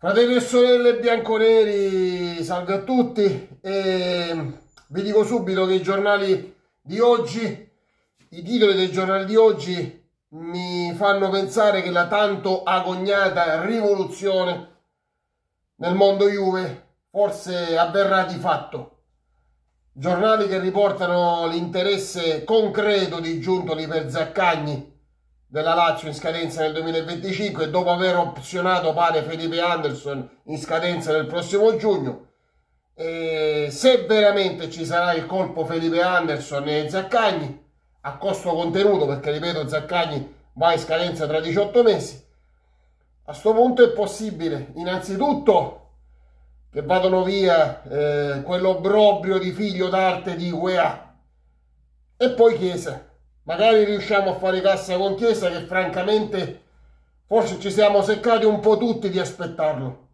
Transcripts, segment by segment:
Fratelli e sorelle bianconeri, salve a tutti e vi dico subito che i giornali di oggi, i titoli dei giornali di oggi mi fanno pensare che la tanto agognata rivoluzione nel mondo Juve forse avverrà di fatto. Giornali che riportano l'interesse concreto di Giuntoli per Zaccagni della Lazio in scadenza nel 2025 dopo aver opzionato pare Felipe Anderson in scadenza nel prossimo giugno. E se veramente ci sarà il colpo Felipe Anderson e Zaccagni a costo contenuto, perché ripeto Zaccagni va in scadenza tra 18 mesi, a sto punto è possibile innanzitutto che vadano via quell'obbrobrio di figlio d'arte di UEA e poi Chiesa. Magari riusciamo a fare cassa con Chiesa, che francamente forse ci siamo seccati un po' tutti di aspettarlo.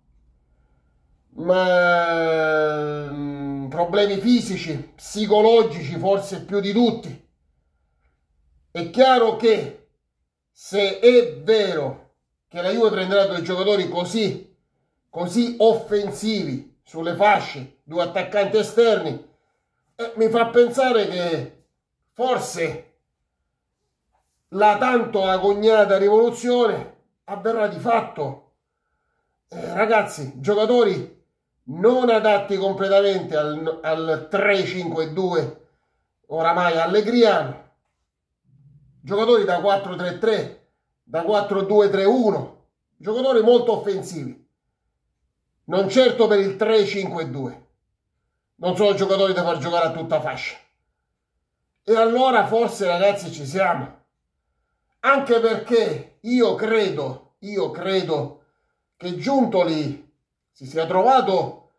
Ma problemi fisici, psicologici forse più di tutti. È chiaro che se è vero che la Juve prenderà due giocatori così offensivi sulle fasce, due attaccanti esterni, mi fa pensare che forse la tanto agognata rivoluzione avverrà di fatto. Ragazzi, giocatori non adatti completamente al 3-5-2 oramai allegriano, giocatori da 4-3-3, da 4-2-3-1, giocatori molto offensivi, non certo per il 3-5-2, non sono giocatori da far giocare a tutta fascia. E allora forse ragazzi ci siamo. Anche perché io credo che Giuntoli si sia trovato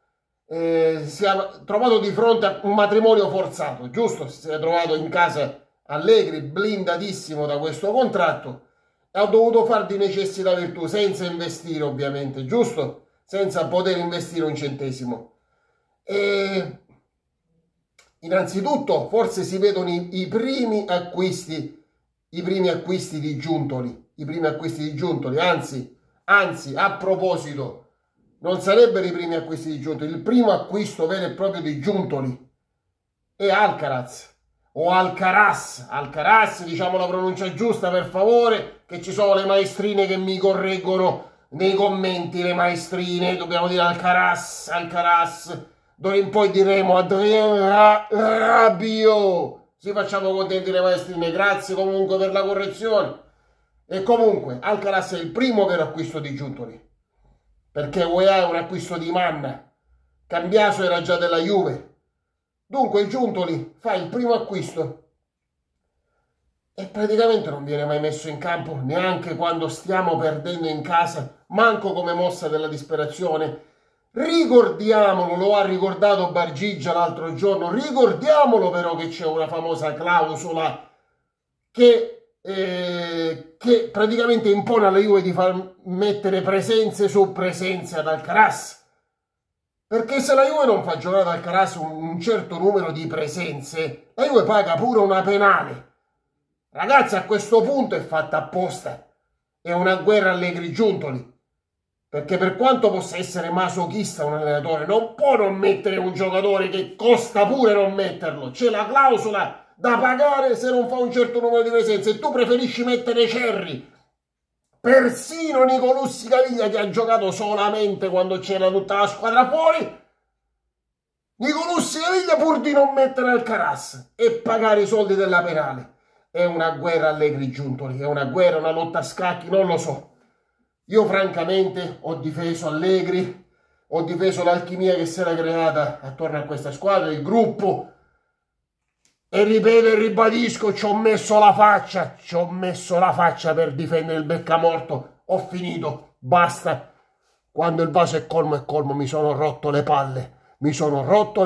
di fronte a un matrimonio forzato, giusto? Si sia trovato in casa Allegri, blindatissimo da questo contratto, e ha dovuto far di necessità virtù, senza investire ovviamente, giusto? Senza poter investire un centesimo. E innanzitutto forse si vedono i primi acquisti di Giuntoli, anzi, a proposito, non sarebbero i primi acquisti di Giuntoli, il primo acquisto vero e proprio di Giuntoli è Alcaraz, o Alcaraz, diciamo la pronuncia giusta per favore, che ci sono le maestrine che mi correggono nei commenti, le maestrine, dobbiamo dire Alcaraz, d'ora in poi diremo Adrien Rabiot. Sì, facciamo contenti le maestrine, grazie comunque per la correzione. E comunque, Alcaraz è il primo vero acquisto di Giuntoli, perché UEA è un acquisto di manna, Cambiaso era già della Juve. Dunque Giuntoli fa il primo acquisto e praticamente non viene mai messo in campo, neanche quando stiamo perdendo in casa, manco come mossa della disperazione. Ricordiamolo, lo ha ricordato Bargigia l'altro giorno, ricordiamolo però che c'è una famosa clausola che praticamente impone alla Juve di far mettere presenze su presenze ad Alcaraz, perché se la Juve non fa giocare ad Alcaraz un certo numero di presenze, la Juve paga pure una penale. Ragazzi, a questo punto è fatta apposta, è una guerra Allegri-Giuntoli. Perché per quanto possa essere masochista un allenatore, non può non mettere un giocatore che costa pure non metterlo. C'è la clausola da pagare se non fa un certo numero di presenze. E tu preferisci mettere Cerri. Persino Nicolussi Caviglia, che ha giocato solamente quando c'era tutta la squadra fuori. Nicolussi Caviglia pur di non mettere Alcaraz e pagare i soldi della penale. È una guerra Allegri-Giuntoli, è una guerra, una lotta a scacchi, non lo so. Io francamente ho difeso Allegri, ho difeso l'alchimia che si era creata attorno a questa squadra, il gruppo, e ripeto e ribadisco, ci ho messo la faccia per difendere il Beccamorto, ho finito, basta. Quando il vaso è colmo, mi sono rotto le palle, mi sono rotto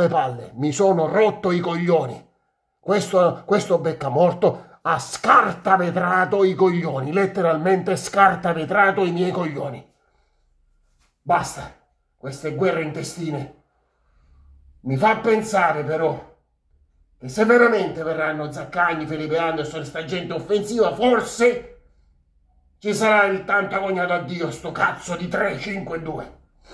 i coglioni. Questo Beccamorto ha scartavetrato i coglioni, letteralmente scartavetrato i miei coglioni. Basta, queste guerre intestine. Mi fa pensare però che se veramente verranno Zaccagni, Felipe Anderson e sta gente offensiva, forse ci sarà il tanto agognato addio a sto cazzo di 3-5-2.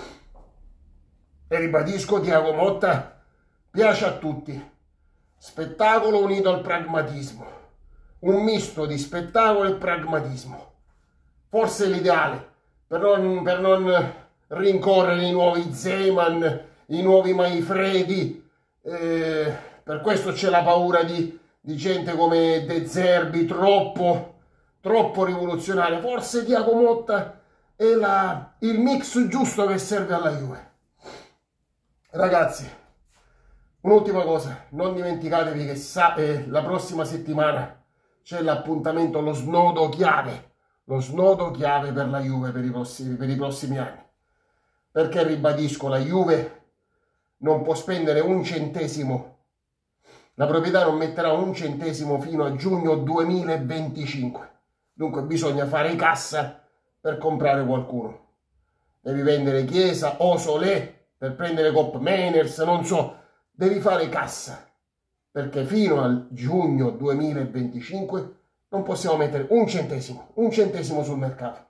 E ribadisco, Thiago Motta piace a tutti. Spettacolo unito al pragmatismo. Un misto di spettacolo e pragmatismo. Forse l'ideale per non rincorrere i nuovi Zeman, i nuovi Manfredi. Per questo c'è la paura di gente come De Zerbi, troppo rivoluzionario. Forse Thiago Motta è il mix giusto che serve alla Juve. Ragazzi, un'ultima cosa, non dimenticatevi che la prossima settimana c'è l'appuntamento, lo snodo chiave per la Juve per i prossimi anni. Perché ribadisco, la Juve non può spendere un centesimo, la proprietà non metterà un centesimo fino a giugno 2025. Dunque bisogna fare cassa per comprare qualcuno. Devi vendere Chiesa o Solé per prendere Cop Mainers, non so, devi fare cassa, perché fino al giugno 2025 non possiamo mettere un centesimo sul mercato.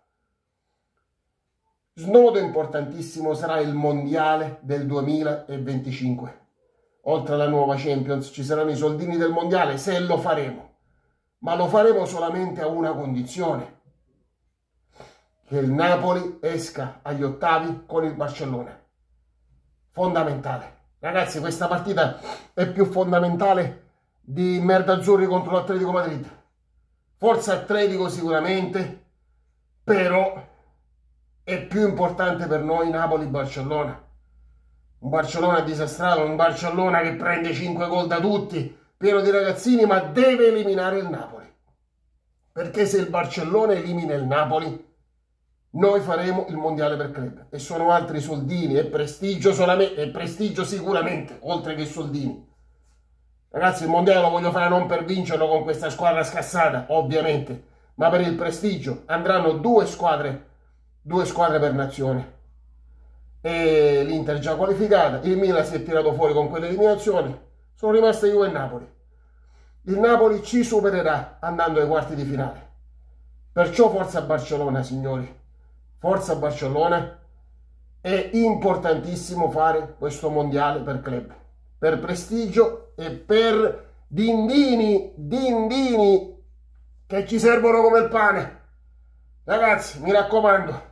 Snodo importantissimo sarà il mondiale del 2025. Oltre alla nuova Champions ci saranno i soldini del mondiale, se lo faremo, ma lo faremo solamente a una condizione: che il Napoli esca agli ottavi con il Barcellona. Fondamentale. Ragazzi, questa partita è più fondamentale di Merdazzurri contro l'Atletico Madrid. Forza Atletico sicuramente, però è più importante per noi Napoli-Barcellona. Un Barcellona disastrato, un Barcellona che prende 5 gol da tutti, pieno di ragazzini, ma deve eliminare il Napoli. Perché se il Barcellona elimina il Napoli, noi faremo il mondiale per club, e sono altri soldini e prestigio sicuramente, oltre che soldini. Ragazzi, il mondiale lo voglio fare non per vincerlo con questa squadra scassata, ovviamente, ma per il prestigio. Andranno due squadre per nazione. E l'Inter già qualificata, il Milan si è tirato fuori con quell'eliminazione, sono rimaste Juve e Napoli. Il Napoli ci supererà andando ai quarti di finale. Perciò forza Barcellona, signori. Forza Barcellona, è importantissimo fare questo mondiale per club, per prestigio e per dindini che ci servono come il pane. Ragazzi, mi raccomando,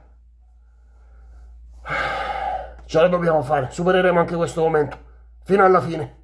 ce la dobbiamo fare, supereremo anche questo momento, fino alla fine.